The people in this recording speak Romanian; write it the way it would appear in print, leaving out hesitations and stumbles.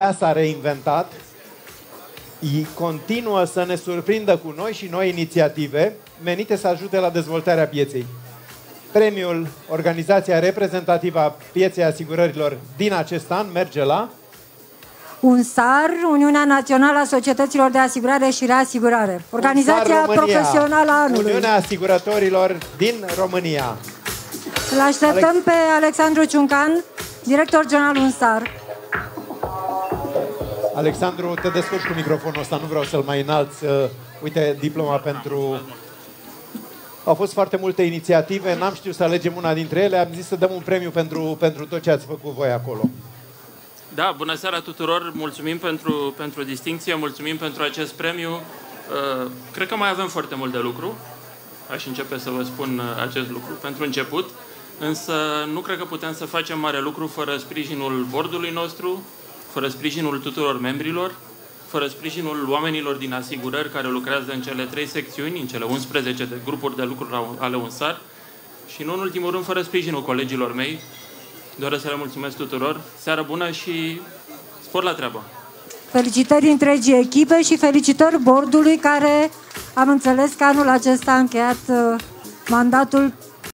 s-a reinventat, continuă să ne surprindă cu noi și noi inițiative menite să ajute la dezvoltarea pieței. Premiul Organizația Reprezentativă a Pieței Asigurărilor din acest an merge la UNSAR, Uniunea Națională a Societăților de Asigurare și Reasigurare. Organizația Profesională a Anului. Uniunea Asigurătorilor din România. Îl așteptăm pe Alexandru Ciuncan, director general UNSAR. Alexandru, te descurci cu microfonul ăsta, nu vreau să-l mai înalți. Uite, diploma pentru... Au fost foarte multe inițiative, n-am știut să alegem una dintre ele, am zis să dăm un premiu pentru tot ce ați făcut voi acolo. Da, bună seara tuturor, mulțumim pentru distincție, mulțumim pentru acest premiu. Cred că mai avem foarte mult de lucru, aș începe să vă spun acest lucru pentru început, însă nu cred că putem să facem mare lucru fără sprijinul bordului nostru, fără sprijinul tuturor membrilor, fără sprijinul oamenilor din asigurări care lucrează în cele 3 secțiuni, în cele 11 de grupuri de lucru ale UNSAR și, nu în ultimul rând, fără sprijinul colegilor mei. Doresc să le mulțumesc tuturor. Seară bună și spor la treabă! Felicitări întregii echipe și felicitări bordului care, am înțeles că anul acesta a încheiat mandatul